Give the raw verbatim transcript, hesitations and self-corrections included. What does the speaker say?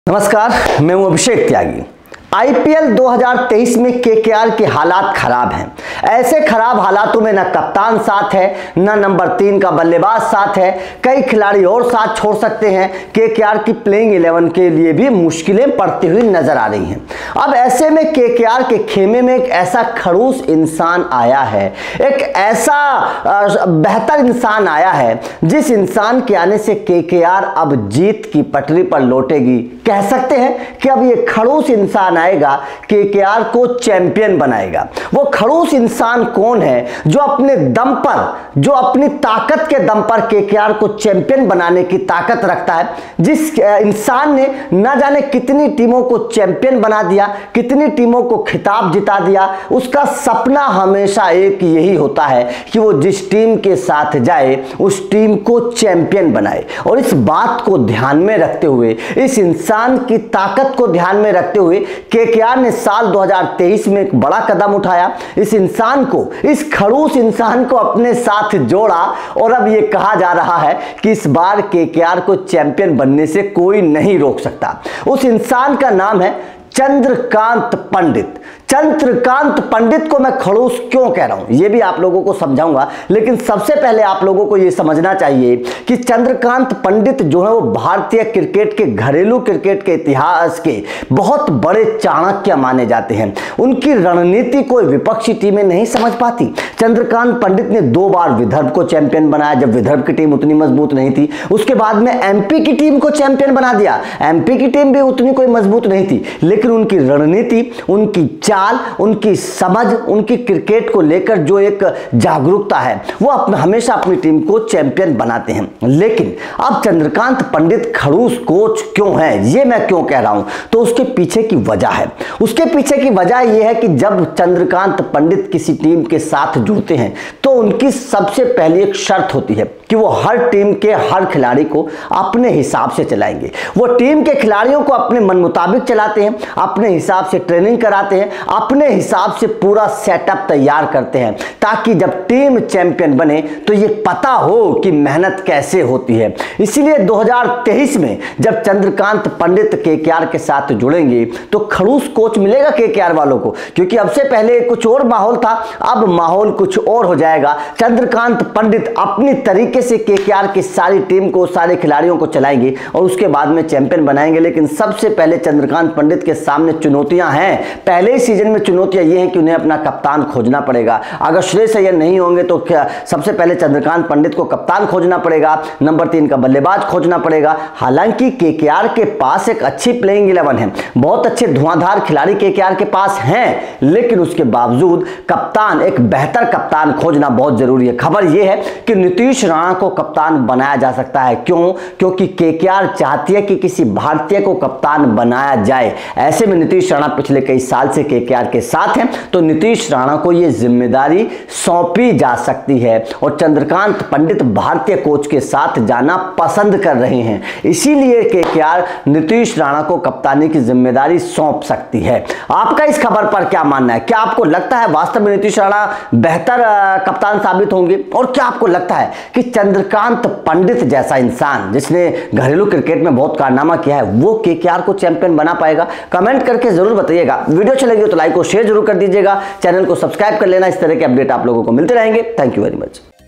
नमस्कार, मैं हूं अभिषेक त्यागी। आईपीएल दो हज़ार तेईस में केकेआर के हालात खराब हैं। ऐसे खराब हालातों में न कप्तान साथ है, न नंबर तीन का बल्लेबाज साथ है। कई खिलाड़ी और साथ छोड़ सकते हैं। केकेआर की प्लेइंग इलेवन के लिए भी मुश्किलें पड़ती हुई नजर आ रही हैं। अब ऐसे में केकेआर के खेमे में एक ऐसा खड़ूस इंसान आया है, एक ऐसा बेहतर इंसान आया है जिस इंसान के आने से केकेआर अब जीत की पटरी पर लौटेगी। कह सकते हैं कि अब ये खड़ूस इंसान आएगा, केकेआर को चैंपियन बनाएगा। वो खड़ूस इंसान कौन है जो अपने दम पर, जो अपनी ताकत के दम पर केकेआर को चैंपियन बनाने की ताकत रखता है, जिस इंसान ने न जाने कितनी टीमों को चैंपियन बना दिया, कितनी टीमों को खिताब जिता दिया। उसका सपना हमेशा एक यही होता है कि वो जिस टीम के साथ जाए उस टीम को चैंपियन बनाए। और इस बात को ध्यान में रखते हुए, इस इंसान की ताकत को ध्यान में रखते हुए केकेआर ने साल दो हज़ार तेईस में एक बड़ा कदम उठाया। इस इंसान को, इस खड़ूस इंसान को अपने साथ जोड़ा और अब यह कहा जा रहा है कि इस बार केकेआर को चैंपियन बनने से कोई नहीं रोक सकता। उस इंसान का नाम है चंद्रकांत पंडित। चंद्रकांत पंडित को मैं खड़ूस क्यों कह रहा हूं, यह भी आप लोगों को समझाऊंगा, लेकिन सबसे पहले आप लोगों को यह समझना चाहिए कि चंद्रकांत पंडित जो है वो भारतीय क्रिकेट के, घरेलू क्रिकेट के इतिहास के बहुत बड़े चाणक्य माने जाते हैं। उनकी रणनीति कोई विपक्षी टीमें नहीं समझ पाती। चंद्रकांत पंडित ने दो बार विदर्भ को चैंपियन बनाया जब विदर्भ की टीम उतनी मजबूत नहीं थी। उसके बाद में एमपी की टीम को चैंपियन बना दिया। एमपी की टीम भी उतनी कोई मजबूत नहीं थी, लेकिन उनकी रणनीति, उनकी चाल, उनकी समझ, उनकी क्रिकेट को लेकर जो एक जागरूकता है, वो अपने हमेशा अपनी टीम को चैंपियन बनाते हैं। लेकिन अब चंद्रकांत पंडित खड़ूस कोच क्यों है, ये मैं क्यों कह रहा हूं, तो उसके पीछे की वजह है। उसके पीछे की वजह यह है कि जब चंद्रकांत पंडित किसी टीम के साथ जुड़ते हैं तो उनकी सबसे पहली एक शर्त होती है कि वो हर टीम के हर खिलाड़ी को अपने हिसाब से चलाएंगे। वो टीम के खिलाड़ियों को अपने मन मुताबिक चलाते हैं, अपने हिसाब से ट्रेनिंग कराते हैं, अपने हिसाब से पूरा सेटअप तैयार करते हैं, ताकि जब टीम चैंपियन बने तो ये पता हो कि मेहनत कैसे होती है। इसीलिए दो हज़ार तेईस में जब चंद्रकांत पंडित केकेआर के साथ जुड़ेंगे तो खड़ूस कोच मिलेगा केकेआर वालों को, क्योंकि अब से पहले कुछ और माहौल था, अब माहौल कुछ और हो जाएगा। चंद्रकांत पंडित अपनी तरीके से केकेआर की सारी टीम को, सारे खिलाड़ियों को चलाएंगे और उसके बाद में चैंपियन बनाएंगे। लेकिन सबसे पहले चंद्रकांत पंडित के सामने चुनौतियां हैं। पहले ही सीजन में चुनौतियां ये हैं कि उन्हें अपना कप्तान खोजना पड़ेगा। अगर श्रेयस अय्यर नहीं होंगे तो क्या सबसे पहले चंद्रकांत पंडित को कप्तान खोजना पड़ेगा, नंबर तीन का बल्लेबाज खोजना पड़ेगा। हालांकि केकेआर के पास एक अच्छी प्लेइंग इलेवन है, बहुत अच्छे धुआंधार खिलाड़ी केकेआर के पास हैं, लेकिन उसके बावजूद कप्तान, एक बेहतर कप्तान खोजना बहुत जरूरी है। खबर यह है कि नीतीश राणा को कप्तान बनाया जा सकता है। क्यों? क्योंकि केकेआर चाहती है कि किसी भारतीय को कप्तान बनाया जाए। ऐसे में नीतीश राणा पिछले कई साल से केकेआर के साथ हैं, तो नीतीश राणा को यह जिम्मेदारी सौंपी जा सकती है और चंद्रकांत पंडित भारतीय कोच के साथ जाना पसंद कर रहे हैं। इसीलिए केकेआर नीतीश राणा को कप्तानी की जिम्मेदारी सौंप सकती है। आपका इस खबर पर क्या मानना है? क्या आपको लगता है वास्तव में नीतीश राणा बेहतर कप्तान साबित होंगे? और क्या आपको लगता है कि चंद्रकांत पंडित जैसा इंसान जिसने घरेलू क्रिकेट में बहुत कारनामा किया है, वो केकेआर को चैंपियन बना पाएगा? कमेंट करके जरूर बताइएगा। वीडियो अच्छी लगी हो तो लाइक और शेयर जरूर कर दीजिएगा। चैनल को सब्सक्राइब कर लेना। इस तरह के अपडेट आप लोगों को मिलते रहेंगे। Thank you very much.